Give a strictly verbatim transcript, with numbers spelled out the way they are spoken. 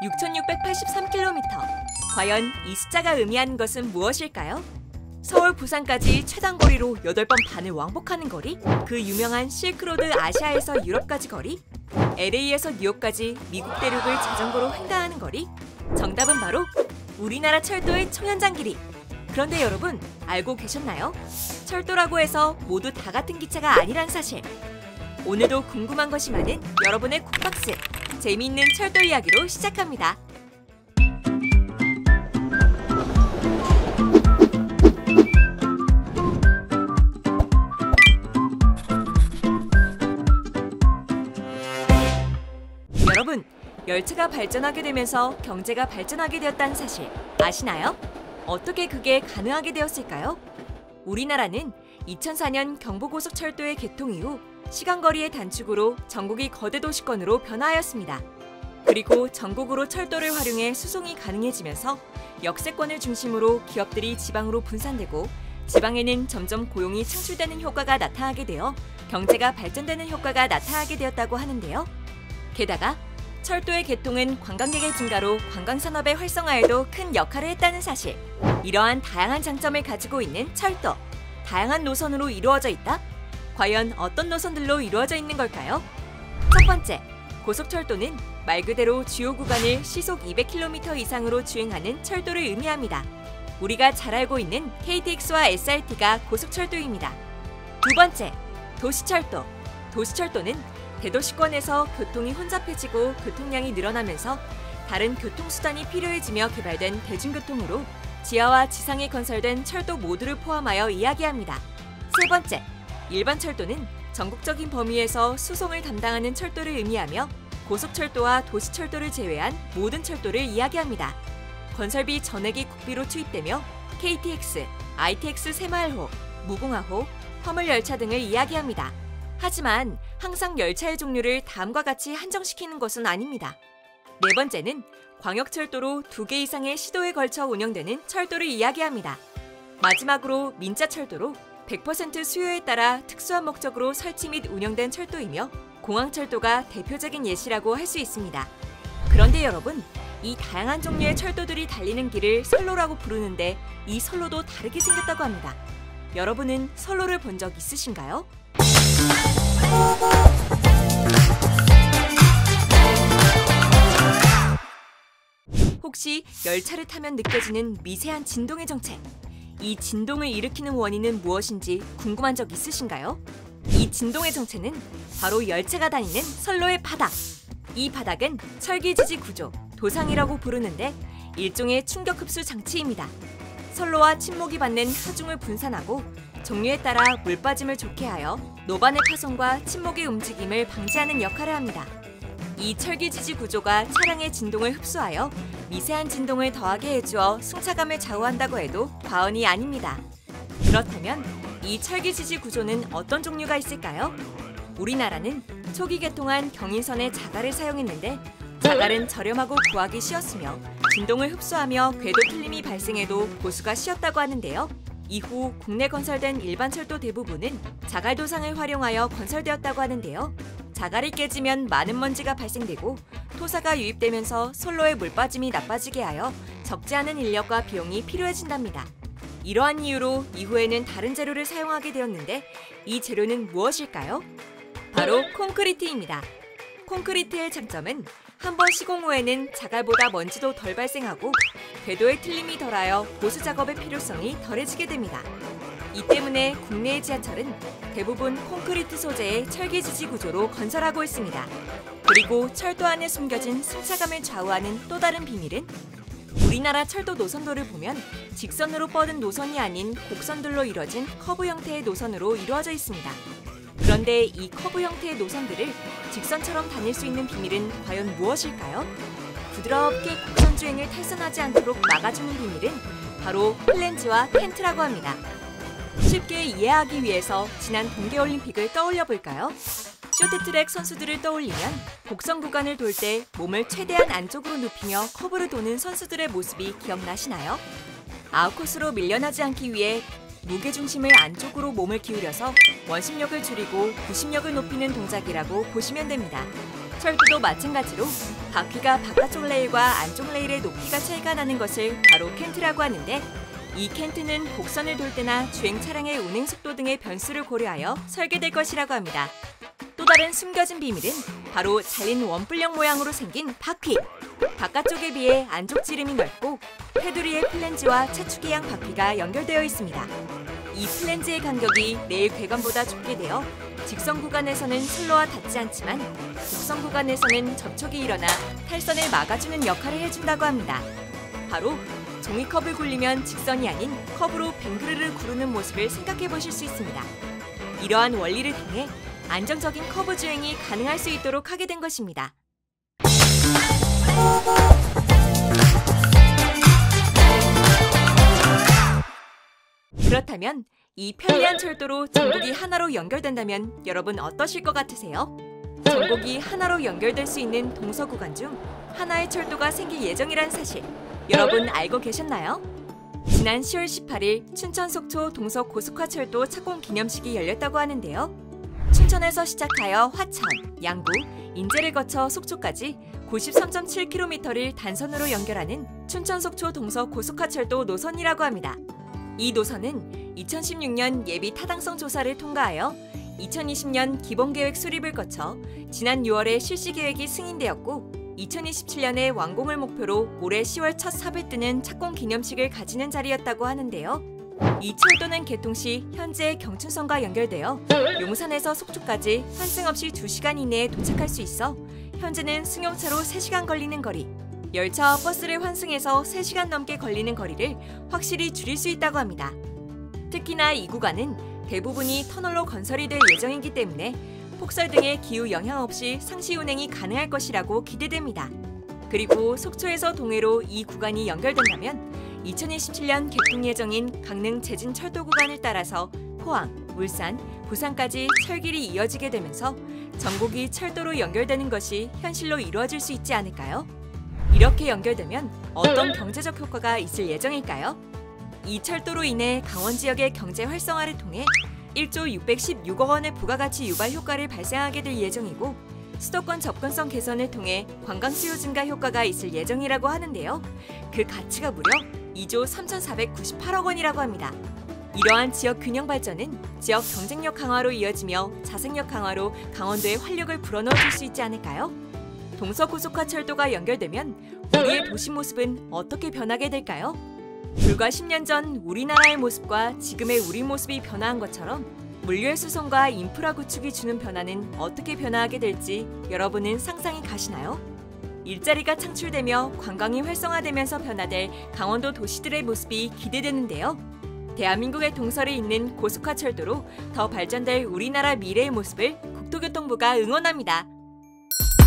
육천육백팔십삼 킬로미터. 과연 이 숫자가 의미하는 것은 무엇일까요? 서울, 부산까지 최단거리로 여덟 번 반을 왕복하는 거리? 그 유명한 실크로드 아시아에서 유럽까지 거리? 엘에이에서 뉴욕까지 미국 대륙을 자전거로 횡단하는 거리? 정답은 바로 우리나라 철도의 총연장 길이! 그런데 여러분, 알고 계셨나요? 철도라고 해서 모두 다 같은 기차가 아니란 사실! 오늘도 궁금한 것이 많은 여러분의 쿡박스! 재미있는 철도 이야기로 시작합니다. 여러분, 열차가 발전하게 되면서 경제가 발전하게 되었다는 사실 아시나요? 어떻게 그게 가능하게 되었을까요? 우리나라는 이천사 년 경부고속철도의 개통 이후 시간거리의 단축으로 전국이 거대 도시권으로 변화하였습니다. 그리고 전국으로 철도를 활용해 수송이 가능해지면서 역세권을 중심으로 기업들이 지방으로 분산되고 지방에는 점점 고용이 창출되는 효과가 나타나게 되어 경제가 발전되는 효과가 나타나게 되었다고 하는데요. 게다가 철도의 개통은 관광객의 증가로 관광산업의 활성화에도 큰 역할을 했다는 사실. 이러한 다양한 장점을 가지고 있는 철도. 다양한 노선으로 이루어져 있다? 과연 어떤 노선들로 이루어져 있는 걸까요? 첫 번째, 고속철도는 말 그대로 주요 구간을 시속 이백 킬로미터 이상으로 주행하는 철도를 의미합니다. 우리가 잘 알고 있는 케이티엑스와 에스알티가 고속철도입니다. 두 번째, 도시철도. 도시철도는 대도시권에서 교통이 혼잡해지고 교통량이 늘어나면서 다른 교통수단이 필요해지며 개발된 대중교통으로 지하와 지상에 건설된 철도 모두를 포함하여 이야기합니다. 세 번째, 일반 철도는 전국적인 범위에서 수송을 담당하는 철도를 의미하며 고속철도와 도시철도를 제외한 모든 철도를 이야기합니다. 건설비 전액이 국비로 투입되며 케이티엑스, 아이티엑스 새마을호, 무궁화호, 화물열차 등을 이야기합니다. 하지만 항상 열차의 종류를 다음과 같이 한정시키는 것은 아닙니다. 네 번째는 광역철도로 두 개 이상의 시도에 걸쳐 운영되는 철도를 이야기합니다. 마지막으로 민자철도로 백 퍼센트 수요에 따라 특수한 목적으로 설치 및 운영된 철도이며 공항철도가 대표적인 예시라고 할 수 있습니다. 그런데 여러분, 이 다양한 종류의 철도들이 달리는 길을 선로라고 부르는데 이 선로도 다르게 생겼다고 합니다. 여러분은 선로를 본 적 있으신가요? 혹시 열차를 타면 느껴지는 미세한 진동의 정체? 이 진동을 일으키는 원인은 무엇인지 궁금한 적 있으신가요? 이 진동의 정체는 바로 열차가 다니는 선로의 바닥! 이 바닥은 철기지지 구조, 도상이라고 부르는데 일종의 충격 흡수 장치입니다. 선로와 침목이 받는 하중을 분산하고 종류에 따라 물빠짐을 좋게 하여 노반의 파손과 침목의 움직임을 방지하는 역할을 합니다. 이 철기지지 구조가 차량의 진동을 흡수하여 미세한 진동을 더하게 해주어 승차감을 좌우한다고 해도 과언이 아닙니다. 그렇다면 이 철기지지 구조는 어떤 종류가 있을까요? 우리나라는 초기 개통한 경인선의 자갈을 사용했는데 자갈은 저렴하고 구하기 쉬웠으며 진동을 흡수하며 궤도 틀림이 발생해도 보수가 쉬웠다고 하는데요. 이후 국내 건설된 일반 철도 대부분은 자갈 도상을 활용하여 건설되었다고 하는데요. 자갈이 깨지면 많은 먼지가 발생되고 토사가 유입되면서 선로의 물빠짐이 나빠지게 하여 적지 않은 인력과 비용이 필요해진답니다. 이러한 이유로 이후에는 다른 재료를 사용하게 되었는데 이 재료는 무엇일까요? 바로 콘크리트입니다. 콘크리트의 장점은 한 번 시공 후에는 자갈보다 먼지도 덜 발생하고 궤도의 틀림이 덜하여 보수 작업의 필요성이 덜해지게 됩니다. 이 때문에 국내의 지하철은 대부분 콘크리트 소재의 철기지지 구조로 건설하고 있습니다. 그리고 철도 안에 숨겨진 승차감을 좌우하는 또 다른 비밀은 우리나라 철도 노선도를 보면 직선으로 뻗은 노선이 아닌 곡선들로 이뤄진 커브 형태의 노선으로 이루어져 있습니다. 그런데 이 커브 형태의 노선들을 직선처럼 다닐 수 있는 비밀은 과연 무엇일까요? 부드럽게 곡선 주행을 탈선하지 않도록 막아주는 비밀은 바로 플랜지와 텐트라고 합니다. 쉽게 이해하기 위해서 지난 동계올림픽을 떠올려 볼까요? 쇼트트랙 선수들을 떠올리면 곡선 구간을 돌 때 몸을 최대한 안쪽으로 눕히며 커브를 도는 선수들의 모습이 기억나시나요? 아웃코스로 밀려나지 않기 위해 무게중심을 안쪽으로 몸을 기울여서 원심력을 줄이고 구심력을 높이는 동작이라고 보시면 됩니다. 철도도 마찬가지로 바퀴가 바깥쪽 레일과 안쪽 레일의 높이가 차이가 나는 것을 바로 캔트라고 하는데, 이 캔트는 곡선을 돌 때나 주행 차량의 운행 속도 등의 변수를 고려하여 설계될 것이라고 합니다. 또 다른 숨겨진 비밀은 바로 잘린 원뿔형 모양으로 생긴 바퀴! 바깥쪽에 비해 안쪽 지름이 넓고 테두리의 플랜지와 차축이양 바퀴가 연결되어 있습니다. 이 플랜지의 간격이 레일 궤관보다 좁게 되어 직선 구간에서는 선로와 닿지 않지만 곡선 구간에서는 접촉이 일어나 탈선을 막아주는 역할을 해준다고 합니다. 바로 종이컵을 굴리면 직선이 아닌 컵으로 뱅그르를 구르는 모습을 생각해 보실 수 있습니다. 이러한 원리를 통해 안정적인 커브 주행이 가능할 수 있도록 하게 된 것입니다. 그렇다면 이 편리한 철도로 전국이 하나로 연결된다면 여러분 어떠실 것 같으세요? 전국이 하나로 연결될 수 있는 동서 구간 중 하나의 철도가 생길 예정이란 사실 여러분 알고 계셨나요? 지난 시월 십팔일 춘천 속초 동서 고속화철도 착공 기념식이 열렸다고 하는데요. 춘천에서 시작하여 화천, 양구, 인제를 거쳐 속초까지 구십삼 점 칠 킬로미터를 단선으로 연결하는 춘천 속초 동서 고속화철도 노선이라고 합니다. 이 노선은 이천십육 년 예비 타당성 조사를 통과하여 이천이십 년 기본계획 수립을 거쳐 지난 유월에 실시계획이 승인되었고 이천이십칠 년에 완공을 목표로 올해 시월 첫 삽을 뜨는 착공 기념식을 가지는 자리였다고 하는데요. 이 철도는 개통 시 현재 경춘선과 연결되어 용산에서 속초까지 환승 없이 두 시간 이내에 도착할 수 있어 현재는 승용차로 세 시간 걸리는 거리, 열차와 버스를 환승해서 세 시간 넘게 걸리는 거리를 확실히 줄일 수 있다고 합니다. 특히나 이 구간은 대부분이 터널로 건설이 될 예정이기 때문에 폭설 등의 기후 영향 없이 상시 운행이 가능할 것이라고 기대됩니다. 그리고 속초에서 동해로 이 구간이 연결된다면 이천이십칠 년 개통 예정인 강릉 제진 철도 구간을 따라서 포항, 울산, 부산까지 철길이 이어지게 되면서 전국이 철도로 연결되는 것이 현실로 이루어질 수 있지 않을까요? 이렇게 연결되면 어떤 경제적 효과가 있을 예정일까요? 이 철도로 인해 강원 지역의 경제 활성화를 통해 일조 육백십육억 원의 부가가치 유발 효과를 발생하게 될 예정이고 수도권 접근성 개선을 통해 관광 수요 증가 효과가 있을 예정이라고 하는데요. 그 가치가 무려 이조 삼천사백구십팔억 원이라고 합니다. 이러한 지역 균형 발전은 지역 경쟁력 강화로 이어지며 자생력 강화로 강원도의 활력을 불어넣어줄 수 있지 않을까요? 동서고속화철도가 연결되면 우리의 도시 모습은 어떻게 변하게 될까요? 불과 십 년 전 우리나라의 모습과 지금의 우리 모습이 변화한 것처럼 물류의 수송과 인프라 구축이 주는 변화는 어떻게 변화하게 될지 여러분은 상상이 가시나요? 일자리가 창출되며 관광이 활성화되면서 변화될 강원도 도시들의 모습이 기대되는데요. 대한민국의 동서를 잇는 고속화철도로 더 발전될 우리나라 미래의 모습을 국토교통부가 응원합니다.